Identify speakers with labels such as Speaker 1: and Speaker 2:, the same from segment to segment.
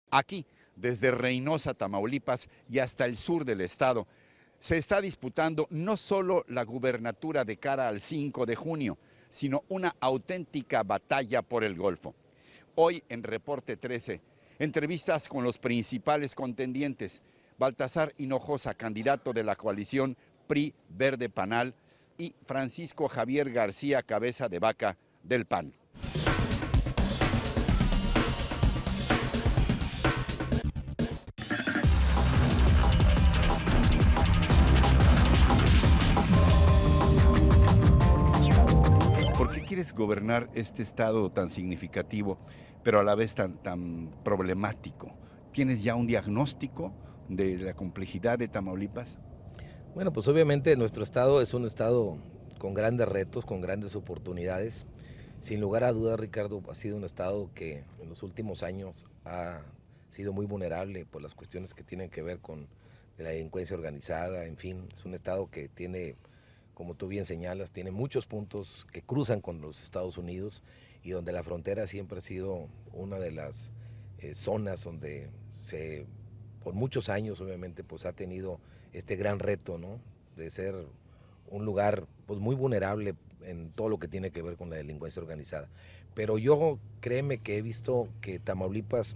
Speaker 1: Aquí, desde Reynosa, Tamaulipas y hasta el sur del estado, se está disputando no solo la gubernatura de cara al 5 de junio, sino una auténtica batalla por el Golfo. Hoy en Reporte 13, entrevistas con los principales contendientes: Baltasar Hinojosa, candidato de la coalición PRI Verde Panal, y Francisco Javier García Cabeza de Vaca del PAN. ¿Por qué quieres gobernar este estado tan significativo, pero a la vez tan problemático? ¿Tienes ya un diagnóstico de la complejidad de Tamaulipas?
Speaker 2: Bueno, pues obviamente nuestro estado es un estado con grandes retos, con grandes oportunidades. Sin lugar a dudas, Ricardo, ha sido un estado que en los últimos años ha sido muy vulnerable por las cuestiones que tienen que ver con la delincuencia organizada, en fin, es un estado que tiene, como tú bien señalas, tiene muchos puntos que cruzan con los Estados Unidos y donde la frontera siempre ha sido una de las zonas donde por muchos años obviamente pues ha tenido este gran reto, ¿no?, de ser un lugar pues muy vulnerable en todo lo que tiene que ver con la delincuencia organizada. Pero yo, créeme que he visto que Tamaulipas,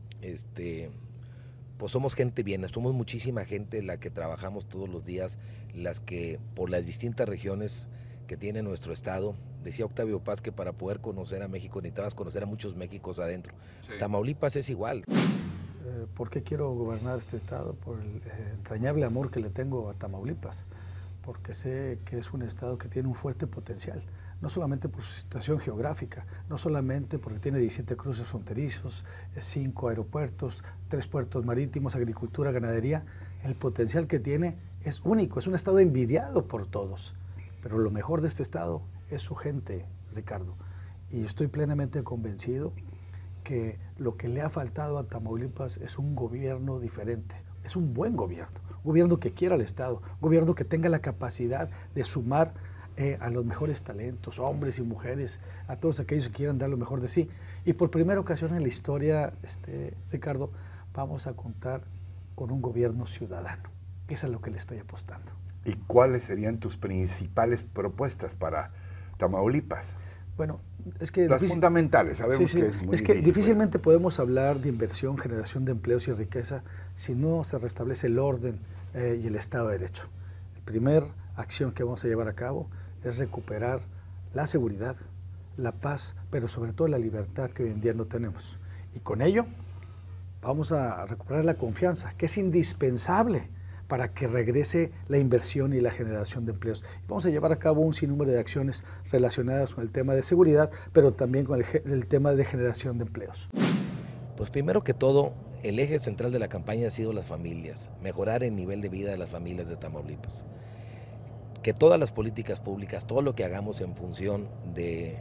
Speaker 2: pues somos gente bien, somos muchísima gente la que trabajamos todos los días, las que por las distintas regiones que tiene nuestro estado. Decía Octavio Paz que para poder conocer a México necesitabas conocer a muchos Méxicos adentro. Sí. Pues Tamaulipas es igual.
Speaker 3: ¿Por qué quiero gobernar este estado? Por el entrañable amor que le tengo a Tamaulipas, porque sé que es un estado que tiene un fuerte potencial, no solamente por su situación geográfica, no solamente porque tiene 17 cruces fronterizos, 5 aeropuertos, 3 puertos marítimos, agricultura, ganadería. El potencial que tiene es único, es un estado envidiado por todos, pero lo mejor de este estado es su gente, Ricardo, y estoy plenamente convencido que lo que le ha faltado a Tamaulipas es un gobierno diferente, es un buen gobierno, un gobierno que quiera al Estado, un gobierno que tenga la capacidad de sumar a los mejores talentos, hombres y mujeres, a todos aquellos que quieran dar lo mejor de sí. Y por primera ocasión en la historia, Ricardo, vamos a contar con un gobierno ciudadano, que es a lo que le estoy apostando.
Speaker 1: ¿Y cuáles serían tus principales propuestas para Tamaulipas?
Speaker 3: Bueno, es que
Speaker 1: las fundamentales, sabemos que es muy difícil.
Speaker 3: Difícilmente podemos hablar de inversión, generación de empleos y riqueza si no se restablece el orden y el Estado de Derecho. La primera acción que vamos a llevar a cabo es recuperar la seguridad, la paz, pero sobre todo la libertad que hoy en día no tenemos. Y con ello vamos a recuperar la confianza, que es indispensable para que regrese la inversión y la generación de empleos. Vamos a llevar a cabo un sinnúmero de acciones relacionadas con el tema de seguridad, pero también con el tema de generación de empleos.
Speaker 2: Pues primero que todo, el eje central de la campaña ha sido las familias, mejorar el nivel de vida de las familias de Tamaulipas. Que todas las políticas públicas, todo lo que hagamos en función de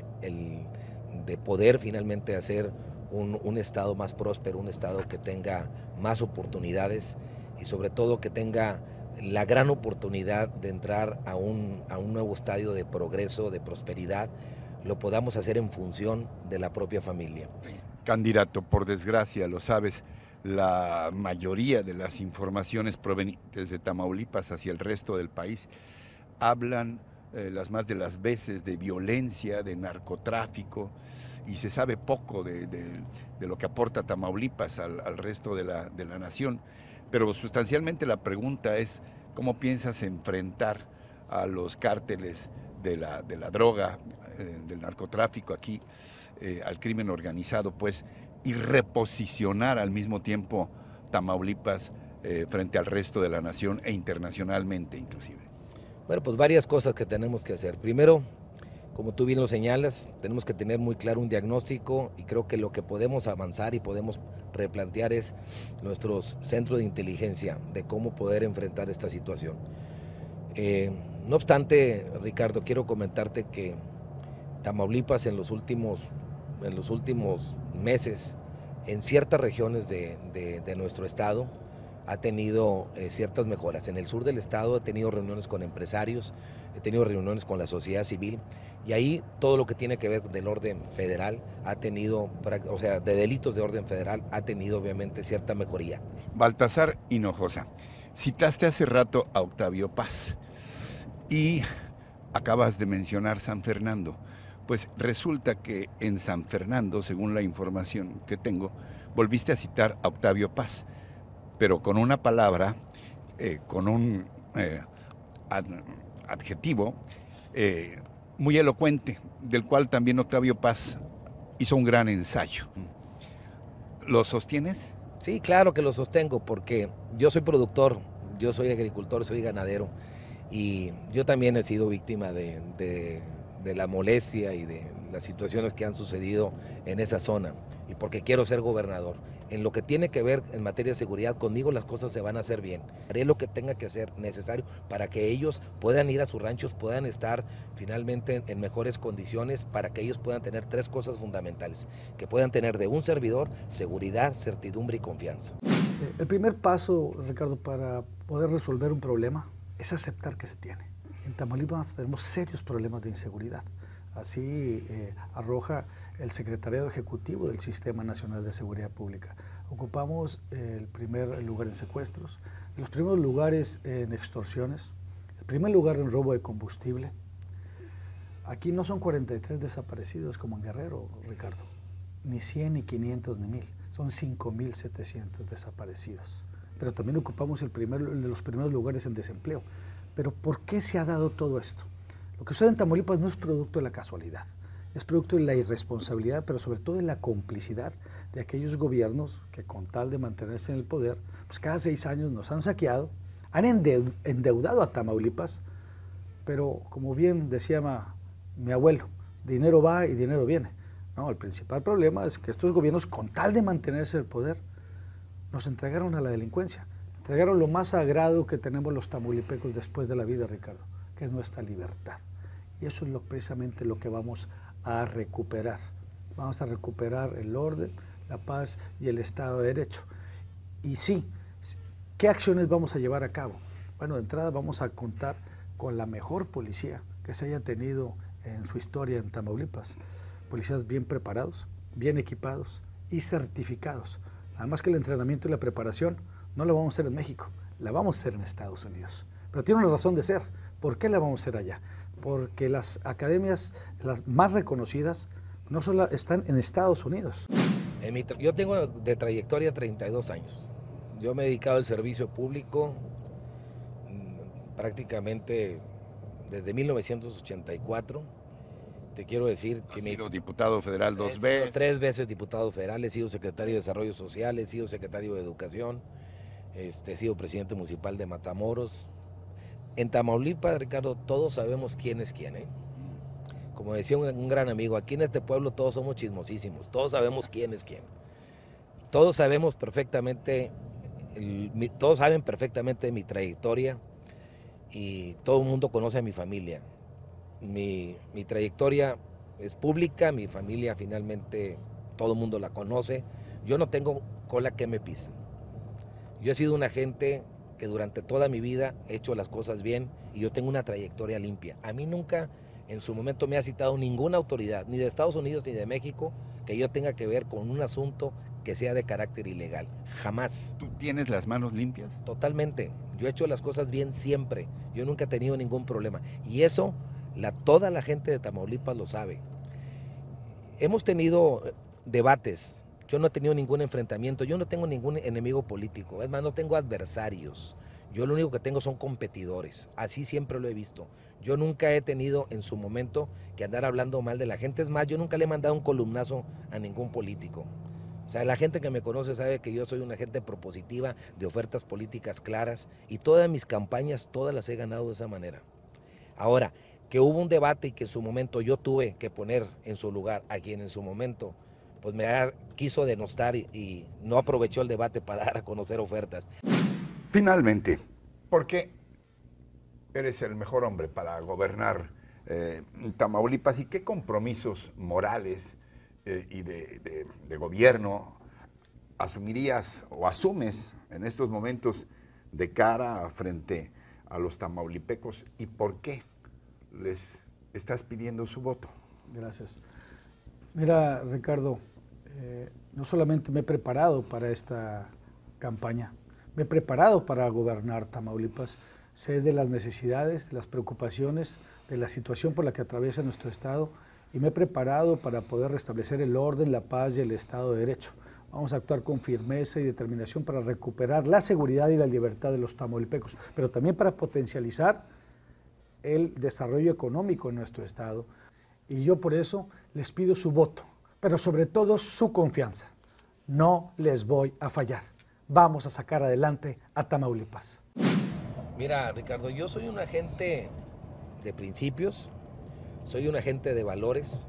Speaker 2: poder finalmente hacer un estado más próspero, un estado que tenga más oportunidades, y sobre todo que tenga la gran oportunidad de entrar a un nuevo estadio de progreso, de prosperidad, lo podamos hacer en función de la propia familia.
Speaker 1: Candidato, por desgracia, lo sabes, la mayoría de las informaciones provenientes de Tamaulipas hacia el resto del país hablan las más de las veces de violencia, de narcotráfico, y se sabe poco de lo que aporta Tamaulipas al resto de la nación. Pero sustancialmente la pregunta es, ¿cómo piensas enfrentar a los cárteles de la droga, del narcotráfico aquí, al crimen organizado, pues, y reposicionar al mismo tiempo Tamaulipas frente al resto de la nación e internacionalmente inclusive?
Speaker 2: Bueno, pues varias cosas que tenemos que hacer. Primero, como tú bien lo señalas, tenemos que tener muy claro un diagnóstico, y creo que lo que podemos avanzar y podemos replantear es nuestros centros de inteligencia de cómo poder enfrentar esta situación. No obstante, Ricardo, quiero comentarte que Tamaulipas en los últimos meses, en ciertas regiones de nuestro estado, ha tenido ciertas mejoras. En el sur del estado he tenido reuniones con empresarios, he tenido reuniones con la sociedad civil, y ahí todo lo que tiene que ver del orden federal ha tenido, o sea, de delitos de orden federal ha tenido obviamente cierta mejoría.
Speaker 1: Baltasar Hinojosa, citaste hace rato a Octavio Paz y acabas de mencionar San Fernando. Pues resulta que en San Fernando, según la información que tengo, volviste a citar a Octavio Paz, pero con una palabra, con un adjetivo muy elocuente, del cual también Octavio Paz hizo un gran ensayo. ¿Lo sostienes?
Speaker 2: Sí, claro que lo sostengo, porque yo soy productor, yo soy agricultor, soy ganadero, y yo también he sido víctima de la molestia y de las situaciones que han sucedido en esa zona, y porque quiero ser gobernador. En lo que tiene que ver en materia de seguridad, conmigo las cosas se van a hacer bien. Haré lo que tenga que ser necesario para que ellos puedan ir a sus ranchos, puedan estar finalmente en mejores condiciones, para que ellos puedan tener 3 cosas fundamentales, que puedan tener de un servidor: seguridad, certidumbre y confianza.
Speaker 3: El primer paso, Ricardo, para poder resolver un problema es aceptar que se tiene. En Tamaulipas tenemos serios problemas de inseguridad. Así arroja el Secretariado Ejecutivo del Sistema Nacional de Seguridad Pública. Ocupamos el primer lugar en secuestros, los primeros lugares en extorsiones, el primer lugar en robo de combustible. Aquí no son 43 desaparecidos como en Guerrero, Ricardo, ni 100, ni 500, ni 1000. Son 5.700 desaparecidos. Pero también ocupamos el de los primeros lugares en desempleo. Pero ¿por qué se ha dado todo esto? Lo que sucede en Tamaulipas no es producto de la casualidad, es producto de la irresponsabilidad, pero sobre todo de la complicidad de aquellos gobiernos que, con tal de mantenerse en el poder, pues cada 6 años nos han saqueado, han endeudado a Tamaulipas, pero como bien decía mi abuelo, dinero va y dinero viene. No, el principal problema es que estos gobiernos, con tal de mantenerse en el poder, nos entregaron a la delincuencia, entregaron lo más sagrado que tenemos los tamaulipecos después de la vida, Ricardo, que es nuestra libertad. Y eso es precisamente lo que vamos a recuperar. Vamos a recuperar el orden, la paz y el Estado de Derecho. Y sí, ¿qué acciones vamos a llevar a cabo? Bueno, de entrada vamos a contar con la mejor policía que se haya tenido en su historia en Tamaulipas. Policías bien preparados, bien equipados y certificados. Además que el entrenamiento y la preparación no la vamos a hacer en México, la vamos a hacer en Estados Unidos. Pero tiene una razón de ser. ¿Por qué la vamos a hacer allá? Porque las academias, las más reconocidas, no solo están en Estados Unidos.
Speaker 2: Yo tengo de trayectoria 32 años. Yo me he dedicado al servicio público prácticamente desde 1984. Te quiero decir que...
Speaker 1: Has sido diputado federal 2 veces.
Speaker 2: 3 veces diputado federal, he sido secretario de Desarrollo Social, he sido secretario de Educación, he sido presidente municipal de Matamoros. En Tamaulipas, Ricardo, todos sabemos quién es quién, ¿eh? Como decía un gran amigo, aquí en este pueblo todos somos chismosísimos, todos sabemos quién es quién. Todos sabemos perfectamente, todos saben perfectamente mi trayectoria, y todo el mundo conoce a mi familia. Mi trayectoria es pública, mi familia finalmente todo el mundo la conoce. Yo no tengo cola que me pisen. Yo he sido una gente que durante toda mi vida he hecho las cosas bien, y yo tengo una trayectoria limpia. A mí nunca en su momento me ha citado ninguna autoridad, ni de Estados Unidos ni de México, que yo tenga que ver con un asunto que sea de carácter ilegal. Jamás.
Speaker 1: ¿Tú tienes las manos limpias?
Speaker 2: Totalmente. Yo he hecho las cosas bien siempre. Yo nunca he tenido ningún problema. Y eso toda la gente de Tamaulipas lo sabe. Hemos tenido debates. Yo no he tenido ningún enfrentamiento. Yo no tengo ningún enemigo político. Es más, no tengo adversarios. Yo lo único que tengo son competidores. Así siempre lo he visto. Yo nunca he tenido en su momento que andar hablando mal de la gente. Es más, yo nunca le he mandado un columnazo a ningún político. O sea, la gente que me conoce sabe que yo soy una gente propositiva, de ofertas políticas claras, y todas mis campañas, todas las he ganado de esa manera. Ahora, que hubo un debate y que en su momento yo tuve que poner en su lugar a quien en su momento pues quiso denostar y no aprovechó el debate para dar a conocer ofertas.
Speaker 1: Finalmente, ¿por qué eres el mejor hombre para gobernar Tamaulipas, y qué compromisos morales y de gobierno asumirías o asumes en estos momentos de cara frente a los tamaulipecos y por qué les estás pidiendo su voto?
Speaker 3: Gracias. Mira, Ricardo, no solamente me he preparado para esta campaña, me he preparado para gobernar Tamaulipas, sé de las necesidades, de las preocupaciones, de la situación por la que atraviesa nuestro estado y me he preparado para poder restablecer el orden, la paz y el Estado de Derecho. Vamos a actuar con firmeza y determinación para recuperar la seguridad y la libertad de los tamaulipecos, pero también para potencializar el desarrollo económico en nuestro estado. Y yo por eso les pido su voto, pero sobre todo su confianza. No les voy a fallar. Vamos a sacar adelante a Tamaulipas.
Speaker 2: Mira, Ricardo, yo soy un agente de principios, soy un agente de valores,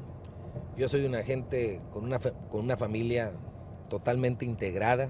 Speaker 2: yo soy un agente con una familia totalmente integrada.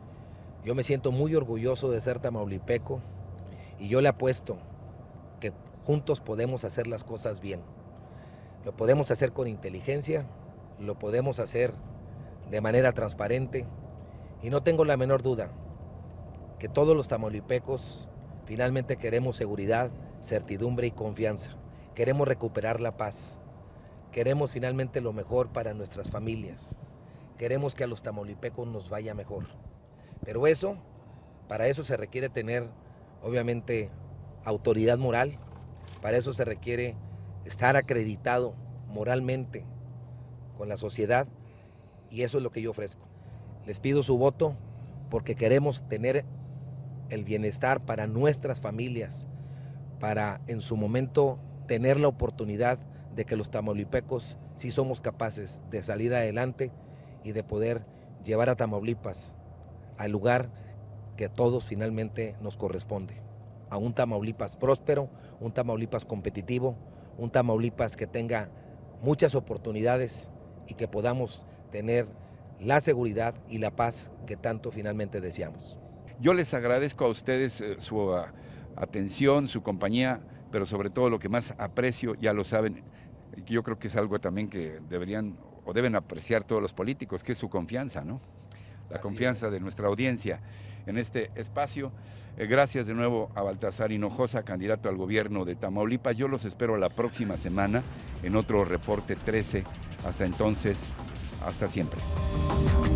Speaker 2: Yo me siento muy orgulloso de ser tamaulipeco y yo le apuesto que juntos podemos hacer las cosas bien. Lo podemos hacer con inteligencia, lo podemos hacer de manera transparente y no tengo la menor duda que todos los tamaulipecos finalmente queremos seguridad, certidumbre y confianza. Queremos recuperar la paz. Queremos finalmente lo mejor para nuestras familias. Queremos que a los tamaulipecos nos vaya mejor. Pero para eso se requiere tener, obviamente, autoridad moral. Para eso se requiere estar acreditado moralmente con la sociedad y eso es lo que yo ofrezco. Les pido su voto porque queremos tener el bienestar para nuestras familias, para en su momento tener la oportunidad de que los tamaulipecos sí somos capaces de salir adelante y de poder llevar a Tamaulipas al lugar que a todos finalmente nos corresponde. A un Tamaulipas próspero, un Tamaulipas competitivo, un Tamaulipas que tenga muchas oportunidades y que podamos tener la seguridad y la paz que tanto finalmente deseamos.
Speaker 1: Yo les agradezco a ustedes su atención, su compañía, pero sobre todo lo que más aprecio, ya lo saben, yo creo que es algo también que deberían o deben apreciar todos los políticos, que es su confianza, ¿no? La confianza de nuestra audiencia en este espacio. Gracias de nuevo a Baltasar Hinojosa, candidato al gobierno de Tamaulipas. Yo los espero la próxima semana en otro Reporte 13. Hasta entonces, hasta siempre.